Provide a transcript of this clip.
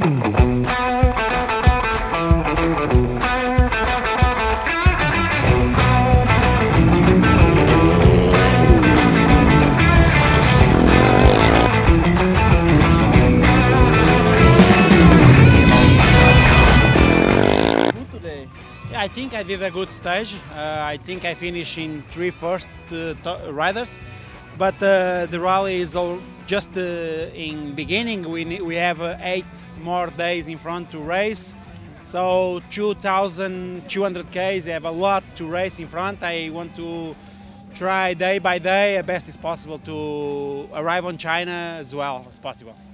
I think I did a good stage. I think I finished in three first riders, but the rally is all just in beginning. We have 8 more days in front to race, so 2,200 Ks. I have a lot to race in front. I want to try day by day as best as possible to arrive on China as well as possible.